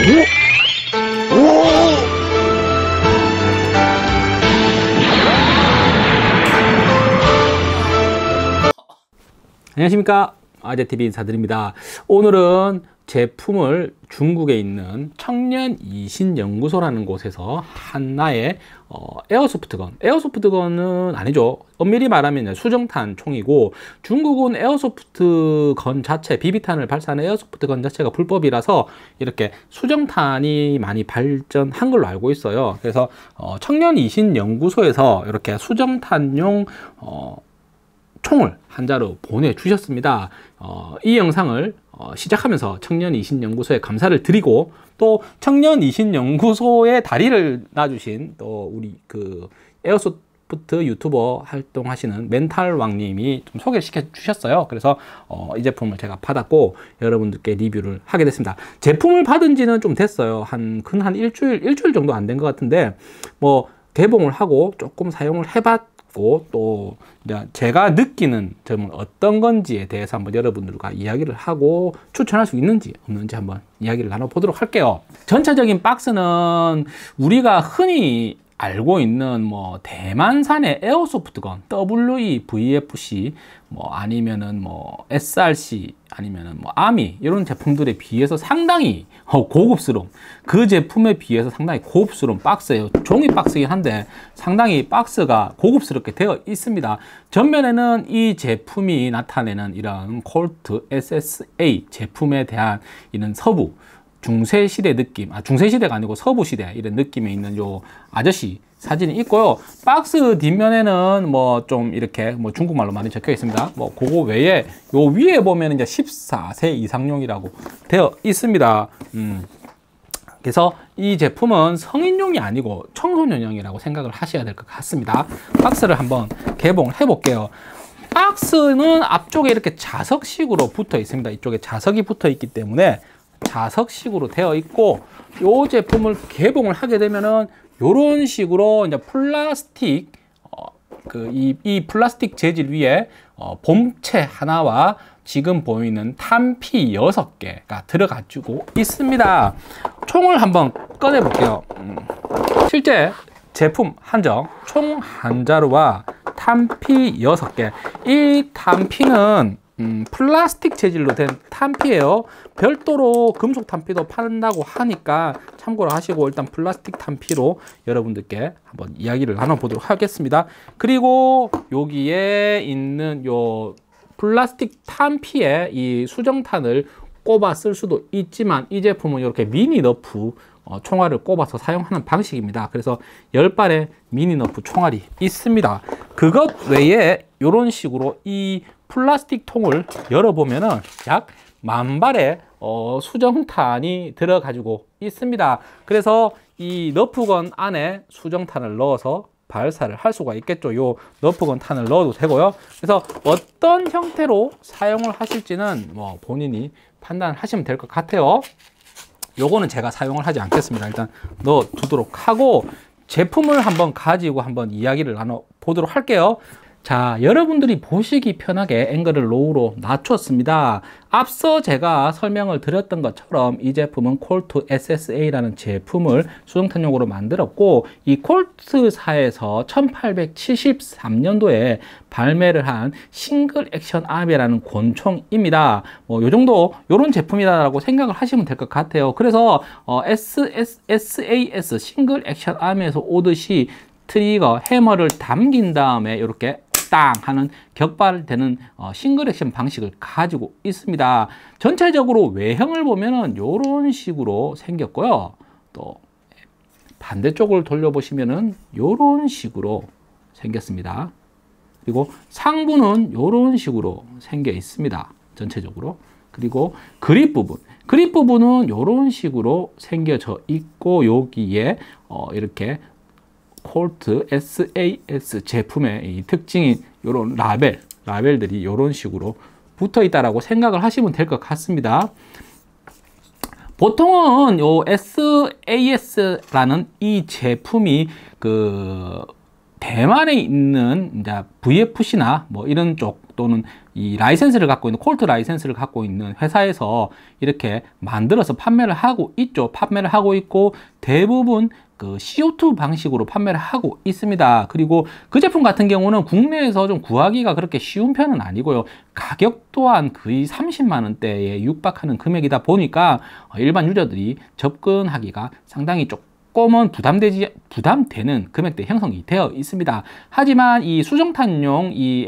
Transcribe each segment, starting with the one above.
안녕하십니까, 아재TV 인사드립니다. 오늘은 제품을 중국에 있는 청년이신연구소라는 곳에서 하나의 에어소프트건은 아니죠. 엄밀히 말하면 수정탄 총이고, 중국은 에어소프트건 자체, 비비탄을 발사하는 에어소프트건 자체가 불법이라서 이렇게 수정탄이 많이 발전한 걸로 알고 있어요. 그래서 청년이신연구소에서 이렇게 수정탄용 총을 한 자루 보내주셨습니다. 이 영상을 시작하면서 청년이신연구소에 감사를 드리고, 또 청년이신연구소에 다리를 놔주신 또 우리 그 에어소프트 유튜버 활동하시는 멘탈왕님이 좀 소개시켜 주셨어요. 그래서 이 제품을 제가 받았고 여러분들께 리뷰를 하게 됐습니다. 제품을 받은 지는 좀 됐어요. 한 일주일 정도 안 된 것 같은데, 뭐 개봉을 하고 조금 사용을 해봤고, 또 제가 느끼는 점은 어떤 건지에 대해서 한번 여러분들과 이야기를 하고 추천할 수 있는지 없는지 한번 이야기를 나눠보도록 할게요. 전체적인 박스는 우리가 흔히 알고 있는 뭐 대만산의 에어소프트건 WE-VFC, 뭐 아니면은 뭐 SRC, 아니면은 뭐 아미, 이런 제품들에 비해서 상당히 고급스러운, 그 제품에 비해서 상당히 고급스러운 박스예요. 종이 박스이긴 한데 상당히 박스가 고급스럽게 되어 있습니다. 전면에는 이 제품이 나타내는 이런 콜트 SSA 제품에 대한 이런 서부 중세시대 느낌, 중세시대가 아니고 서부시대 이런 느낌에 있는 요 아저씨 사진이 있고요. 박스 뒷면에는 뭐 좀 이렇게 뭐 중국말로 많이 적혀 있습니다. 뭐 그거 외에 요 위에 보면 이제 14세 이상용이라고 되어 있습니다. 그래서 이 제품은 성인용이 아니고 청소년용이라고 생각을 하셔야 될 것 같습니다. 박스를 한번 개봉을 해 볼게요. 박스는 앞쪽에 이렇게 자석식으로 붙어 있습니다. 이쪽에 자석이 붙어 있기 때문에 자석식으로 되어 있고, 이 제품을 개봉을 하게 되면은 이런 식으로 이제 플라스틱, 이 플라스틱 재질 위에 본체 하나와 지금 보이는 탄피 6개가 들어가지고 있습니다. 총을 한번 꺼내 볼게요. 실제 제품 한정, 총 한 자루와 탄피 6개. 이 탄피는 플라스틱 재질로 된 탄피예요. 별도로 금속 탄피도 판다고 하니까 참고를 하시고, 일단 플라스틱 탄피로 여러분들께 한번 이야기를 나눠보도록 하겠습니다. 그리고 여기에 있는 요 플라스틱 탄피에 이 수정탄을 꼽아 쓸 수도 있지만, 이 제품은 이렇게 미니 너프 총알을 꼽아서 사용하는 방식입니다. 그래서 10발의 미니 너프 총알이 있습니다. 그것 외에 이런 식으로 이 플라스틱 통을 열어보면은 약 10,000발의 수정탄이 들어가지고 있습니다. 그래서 이 너프건 안에 수정탄을 넣어서 발사를 할 수가 있겠죠. 요 너프건 탄을 넣어도 되고요. 그래서 어떤 형태로 사용을 하실지는 뭐 본인이 판단하시면 될 것 같아요. 요거는 제가 사용을 하지 않겠습니다. 일단 넣어 두도록 하고 제품을 한번 가지고 한번 이야기를 나눠 보도록 할게요. 자, 여러분들이 보시기 편하게 앵글을 로우로 낮췄습니다. 앞서 제가 설명을 드렸던 것처럼 이 제품은 콜트 SSA라는 제품을 수정탄용으로 만들었고, 이 콜트사에서 1873년도에 발매를 한 싱글 액션 아미라는 권총입니다. 뭐 요 정도 요런 제품이다라고 생각을 하시면 될 것 같아요. 그래서 SAS 싱글 액션 아미에서 오듯이 트리거 해머를 담긴 다음에 이렇게 땅 하는 격발되는 싱글 액션 방식을 가지고 있습니다. 전체적으로 외형을 보면은 이런 식으로 생겼고요. 또 반대쪽을 돌려보시면은 이런 식으로 생겼습니다. 그리고 상부는 이런 식으로 생겨 있습니다. 전체적으로. 그리고 그립 부분은 이런 식으로 생겨져 있고, 여기에 이렇게 콜트 SAS 제품의 이 특징인 이런 라벨들이 이런 식으로 붙어 있다라고 생각을 하시면 될 것 같습니다. 보통은 요 SAS라는 이 제품이 그 대만에 있는 이제 VFC나 뭐 이런 쪽 또는 이 라이센스를 갖고 있는 콜트 라이센스를 갖고 있는 회사에서 이렇게 만들어서 판매를 하고 있죠. 판매를 하고 있고 대부분 그 CO2 방식으로 판매를 하고 있습니다. 그리고 그 제품 같은 경우는 국내에서 좀 구하기가 그렇게 쉬운 편은 아니고요. 가격 또한 거의 30만 원대에 육박하는 금액이다 보니까 일반 유저들이 접근하기가 상당히 조금은 부담되는 금액대 형성이 되어 있습니다. 하지만 이 수정탄용 이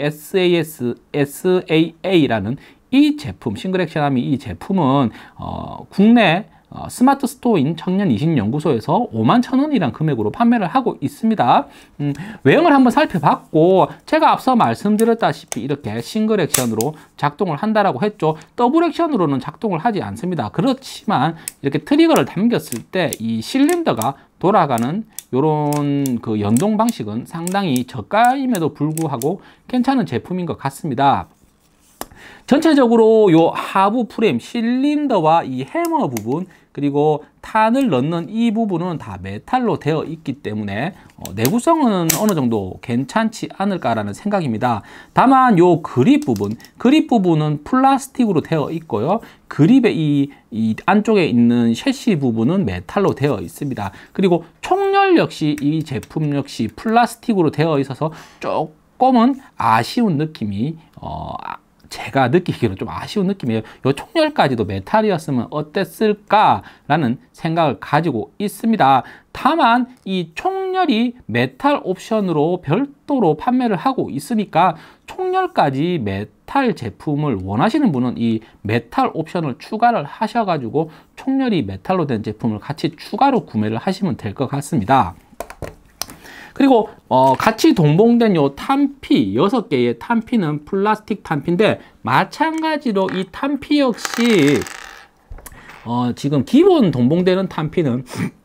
SAA라는 이 제품, 싱글 액션하미 이 제품은 국내 스마트 스토어인 청년이신연구소에서 51,000원이란 금액으로 판매를 하고 있습니다. 외형을 한번 살펴봤고 제가 앞서 말씀드렸다시피 이렇게 싱글 액션으로 작동을 한다라고 했죠. 더블 액션으로는 작동을 하지 않습니다. 그렇지만 이렇게 트리거를 당겼을 때 이 실린더가 돌아가는 이런 그 연동 방식은 상당히 저가임에도 불구하고 괜찮은 제품인 것 같습니다. 전체적으로 요 하부 프레임, 실린더와 이 해머 부분 그리고 탄을 넣는 이 부분은 다 메탈로 되어 있기 때문에 내구성은 어느 정도 괜찮지 않을까라는 생각입니다. 다만 요 그립 부분은 플라스틱으로 되어 있고요. 그립의 이 안쪽에 있는 셰시 부분은 메탈로 되어 있습니다. 그리고 총열 역시 이 제품 역시 플라스틱으로 되어 있어서 조금은 아쉬운 느낌이 제가 느끼기로 좀 아쉬운 느낌이에요. 이 총열까지도 메탈이었으면 어땠을까라는 생각을 가지고 있습니다. 다만 이 총열이 메탈 옵션으로 별도로 판매를 하고 있으니까 총열까지 메탈 제품을 원하시는 분은 이 메탈 옵션을 추가를 하셔가지고 총열이 메탈로 된 제품을 같이 추가로 구매를 하시면 될 것 같습니다. 그리고 같이 동봉된 요 탄피 6개의 탄피는 플라스틱 탄피인데 마찬가지로 이 탄피 역시 지금 기본 동봉되는 탄피는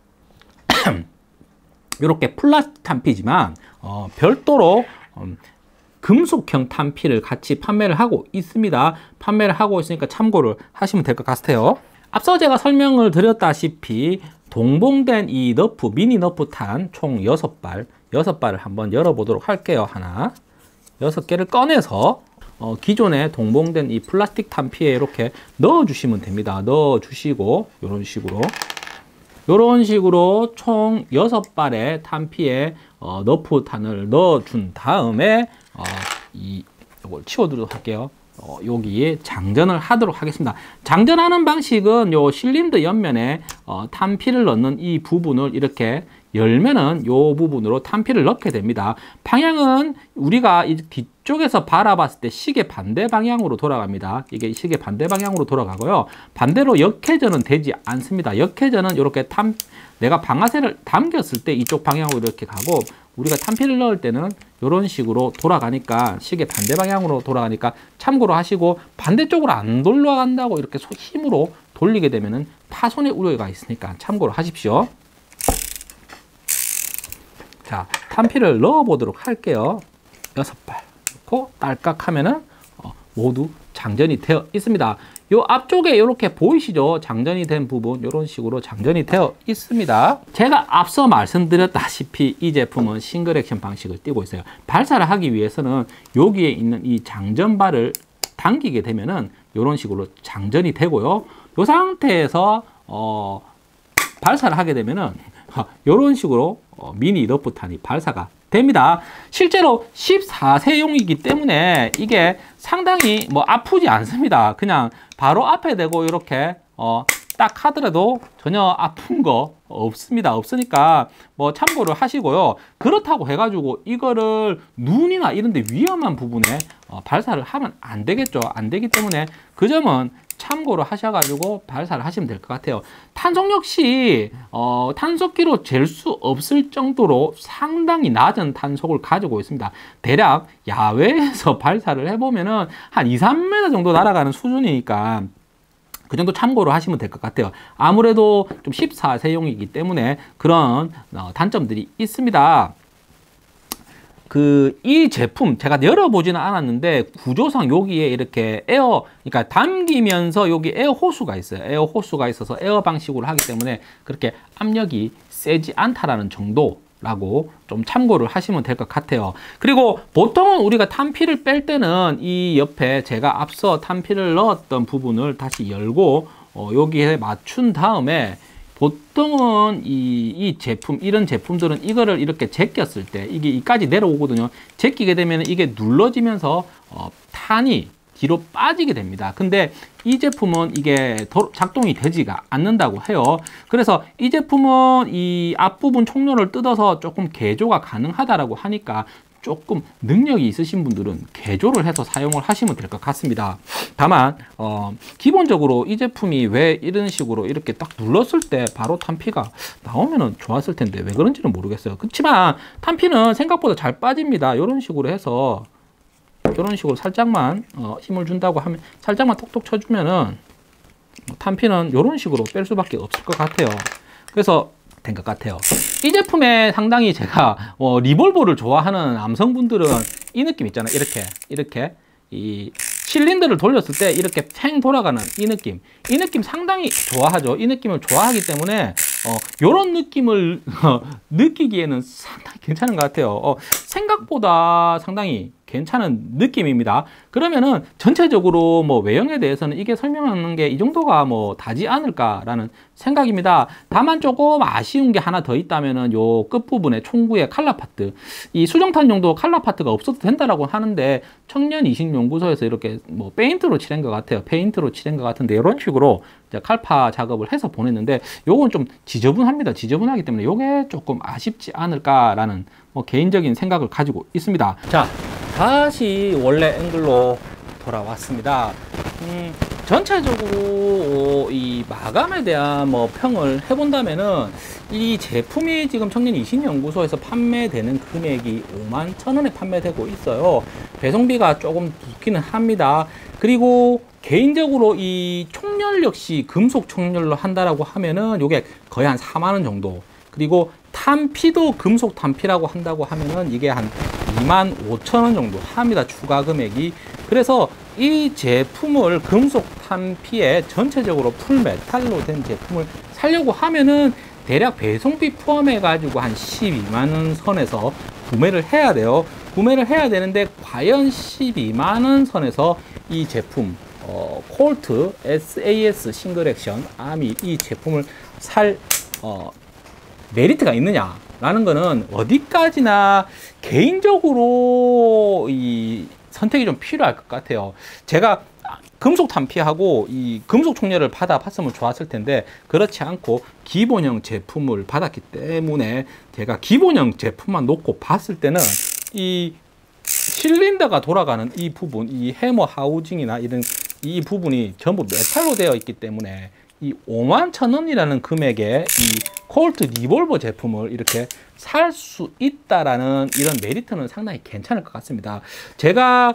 이렇게 플라스틱 탄피지만 별도로 금속형 탄피를 같이 판매를 하고 있습니다. 판매를 하고 있으니까 참고를 하시면 될 것 같아요. 앞서 제가 설명을 드렸다시피 동봉된 이 너프, 미니 너프 탄 총 6발을 한번 열어보도록 할게요. 하나, 6개를 꺼내서 기존에 동봉된 이 플라스틱 탄피에 이렇게 넣어주시면 됩니다. 넣어주시고 이런 식으로 총 6발의 탄피에 너프 탄을 넣어준 다음에 이걸 치워두도록 할게요. 여기에 장전을 하도록 하겠습니다. 장전하는 방식은 요 실린더 옆면에 탄피를 넣는 이 부분을 이렇게 열면은 요 부분으로 탄피를 넣게 됩니다. 방향은 우리가 이 뒤쪽에서 바라봤을 때 시계 반대 방향으로 돌아갑니다. 이게 시계 반대 방향으로 돌아가고요. 반대로 역회전은 되지 않습니다. 역회전은 이렇게 내가 방아쇠를 당겼을 때 이쪽 방향으로 이렇게 가고 우리가 탄피를 넣을 때는 이런 식으로 돌아가니까 시계 반대 방향으로 돌아가니까 참고로 하시고 반대쪽으로 안 돌아간다고 이렇게 힘으로 돌리게 되면은 파손의 우려가 있으니까 참고로 하십시오. 자, 탄피를 넣어 보도록 할게요. 6발 넣고 딸깍 하면은 모두 장전이 되어 있습니다. 요 앞쪽에 이렇게 보이시죠? 장전이 된 부분 이런 식으로 장전이 되어 있습니다. 제가 앞서 말씀드렸다시피 이 제품은 싱글 액션 방식을 띄고 있어요. 발사를 하기 위해서는 여기에 있는 이 장전발을 당기게 되면은 이런 식으로 장전이 되고요. 이 상태에서 발사를 하게 되면은 이런 식으로 미니 너프탄이 발사가 됩니다. 실제로 14세용이기 때문에 이게 상당히 아프지 않습니다. 그냥 바로 앞에 대고 이렇게 딱 하더라도 전혀 아픈 거 없습니다. 없으니까 참고를 하시고요. 그렇다고 해가지고 이거를 눈이나 이런 데 위험한 부분에 발사를 하면 안 되겠죠. 안 되기 때문에 그 점은 참고로 하셔가지고 발사를 하시면 될 것 같아요. 탄속 역시 탄속기로 잴 수 없을 정도로 상당히 낮은 탄속을 가지고 있습니다. 대략 야외에서 발사를 해보면은 한 2, 3m 정도 날아가는 수준이니까 그 정도 참고로 하시면 될 것 같아요. 아무래도 좀 14세용이기 때문에 그런 단점들이 있습니다. 이 제품 제가 열어보지는 않았는데 구조상 여기에 이렇게 그러니까 담기면서 여기 에어 호수가 있어요. 에어 호수가 있어서 에어 방식으로 하기 때문에 그렇게 압력이 세지 않다라는 정도로 라고 좀 참고를 하시면 될 것 같아요. 그리고 보통은 우리가 탄피를 뺄 때는 이 옆에 제가 앞서 탄피를 넣었던 부분을 다시 열고 여기에 맞춘 다음에 보통은 이 제품, 이런 제품들은 이거를 이렇게 제꼈을 때 이게 이까지 내려오거든요. 제끼게 되면 이게 눌러지면서 탄이 뒤로 빠지게 됩니다. 근데 이 제품은 이게 작동이 되지가 않는다고 해요. 그래서 이 제품은 이 앞부분 총료를 뜯어서 조금 개조가 가능하다라고 하니까 조금 능력이 있으신 분들은 개조를 해서 사용을 하시면 될 것 같습니다. 다만 기본적으로 이 제품이 왜 이런 식으로 이렇게 딱 눌렀을 때 바로 탄피가 나오면은 좋았을 텐데 왜 그런지는 모르겠어요. 그렇지만 탄피는 생각보다 잘 빠집니다. 이런 식으로 해서 이런 식으로 살짝만 힘을 준다고 하면 살짝만 톡톡 쳐주면은 탄피는 이런 식으로 뺄 수밖에 없을 것 같아요. 그래서 된 것 같아요. 이 제품에 상당히 제가 리볼버를 좋아하는 남성분들은 이 느낌 있잖아요. 이렇게 이 실린더를 돌렸을 때 이렇게 팽 돌아가는 이 느낌 상당히 좋아하죠. 이 느낌을 좋아하기 때문에 이런 느낌을 느끼기에는 상당히 괜찮은 것 같아요. 생각보다 상당히 괜찮은 느낌입니다. 그러면은 전체적으로 뭐 외형에 대해서는 이게 설명하는 게 이 정도가 뭐 다지 않을까라는 생각입니다. 다만 조금 아쉬운 게 하나 더 있다면은 요 끝부분에 총구의 칼라 파트, 이 수정탄용도 칼라 파트가 없어도 된다라고 하는데 청년 이식연구소에서 이렇게 뭐 페인트로 칠한 것 같아요. 페인트로 칠한 것 같은데 이런 식으로 이제 칼파 작업을 해서 보냈는데 요건 좀 지저분합니다. 지저분하기 때문에 요게 조금 아쉽지 않을까라는 뭐 개인적인 생각을 가지고 있습니다. 자, 다시 원래 앵글로 돌아왔습니다. 전체적으로 이 마감에 대한 뭐 평을 해본다면은 이 제품이 지금 청년 이식연구소에서 판매되는 금액이 51,000원에 판매되고 있어요. 배송비가 조금 붙기는 합니다. 그리고 개인적으로 이 총열 역시 금속 총열로 한다라고 하면은 요게 거의 한 4만원 정도. 그리고 탄피도 금속 탄피라고 한다고 하면은 이게 한 25,000원 정도 합니다. 추가 금액이. 그래서 이 제품을 금속 탄피에 전체적으로 풀 메탈로 된 제품을 사려고 하면은 대략 배송비 포함해 가지고 한 12만원 선에서 구매를 해야 돼요. 구매를 해야 되는데 과연 12만원 선에서 이 제품 콜트 SAS 싱글 액션 아미 이 제품을 살 메리트가 있느냐라는 거는 어디까지나 개인적으로 이 선택이 좀 필요할 것 같아요. 제가 금속 탄피하고 이 금속 총열을 받아봤으면 좋았을 텐데 그렇지 않고 기본형 제품을 받았기 때문에 제가 기본형 제품만 놓고 봤을 때는 이 실린더가 돌아가는 이 부분, 이 해머 하우징이나 이런 이 부분이 전부 메탈로 되어 있기 때문에 이 51,000원이라는 금액의 이 콜트 리볼버 제품을 이렇게 살 수 있다라는 이런 메리트는 상당히 괜찮을 것 같습니다. 제가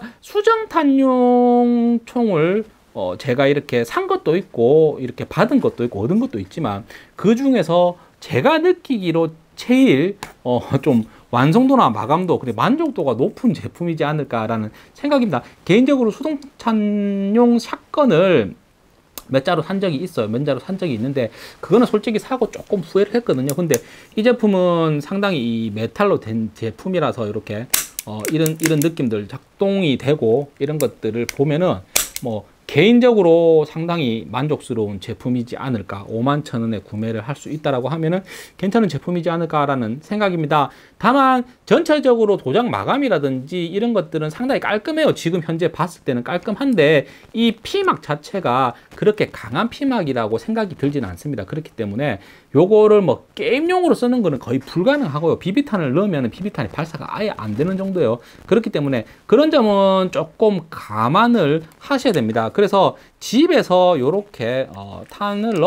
수정탄용 총을 제가 이렇게 산 것도 있고 이렇게 받은 것도 있고 얻은 것도 있지만 그 중에서 제가 느끼기로 제일 좀 완성도나 마감도 그리고 만족도가 높은 제품이지 않을까라는 생각입니다. 개인적으로 수정탄용 샷건을 몇 자로 산 적이 있어요. 몇 자로 산 적이 있는데 그거는 솔직히 사고 조금 후회를 했거든요. 근데 이 제품은 상당히 이 메탈로 된 제품이라서 이렇게 이런 느낌들 작동이 되고 이런 것들을 보면은 뭐 개인적으로 상당히 만족스러운 제품이지 않을까. 51,000원에 구매를 할 수 있다라고 하면은 괜찮은 제품이지 않을까라는 생각입니다. 다만 전체적으로 도장 마감이라든지 이런 것들은 상당히 깔끔해요. 지금 현재 봤을 때는 깔끔한데 이 피막 자체가 그렇게 강한 피막이라고 생각이 들지는 않습니다. 그렇기 때문에 요거를 뭐 게임용으로 쓰는 거는 거의 불가능하고요. 비비탄을 넣으면 비비탄이 발사가 아예 안 되는 정도예요. 그렇기 때문에 그런 점은 조금 감안을 하셔야 됩니다. 그래서 집에서 이렇게 탄을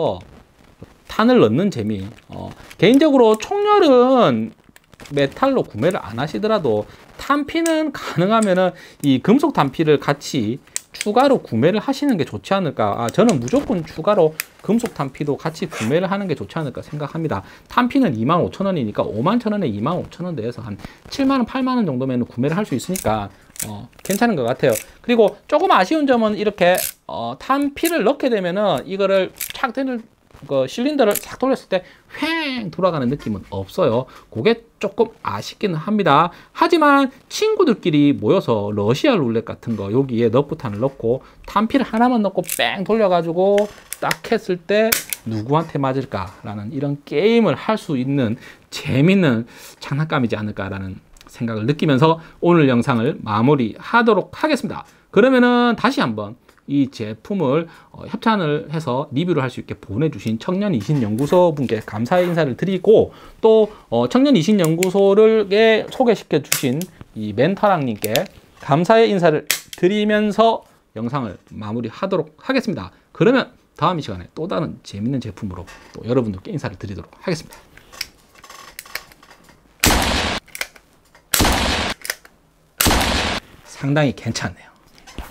넣는 재미. 개인적으로 총열은 메탈로 구매를 안 하시더라도 탄피는 가능하면은 이 금속 탄피를 같이 추가로 구매를 하시는 게 좋지 않을까. 저는 무조건 추가로 금속 탄피도 같이 구매를 하는 게 좋지 않을까 생각합니다. 탄피는 25,000원이니까 51,000원에 25,000원 대해서 한 7만원, 8만원 정도면 구매를 할 수 있으니까 괜찮은 것 같아요. 그리고 조금 아쉬운 점은 이렇게 탄피를 넣게 되면은 이거를 착 그 실린더를 싹 돌렸을 때 휑 돌아가는 느낌은 없어요. 그게 조금 아쉽기는 합니다. 하지만 친구들끼리 모여서 러시아 룰렛 같은 거 여기에 너프탄을 넣고 탄피를 하나만 넣고 뺑 돌려가지고 딱 했을 때 누구한테 맞을까라는 이런 게임을 할 수 있는 재밌는 장난감이지 않을까라는 생각을 느끼면서 오늘 영상을 마무리하도록 하겠습니다. 그러면은 다시 한번 이 제품을 협찬을 해서 리뷰를 할 수 있게 보내주신 청년이신연구소 분께 감사의 인사를 드리고 또 청년이신연구소를 소개시켜 주신 이 멘토랑님께 감사의 인사를 드리면서 영상을 마무리하도록 하겠습니다. 그러면 다음 이 시간에 또 다른 재밌는 제품으로 또 여러분들께 인사를 드리도록 하겠습니다. 상당히 괜찮네요.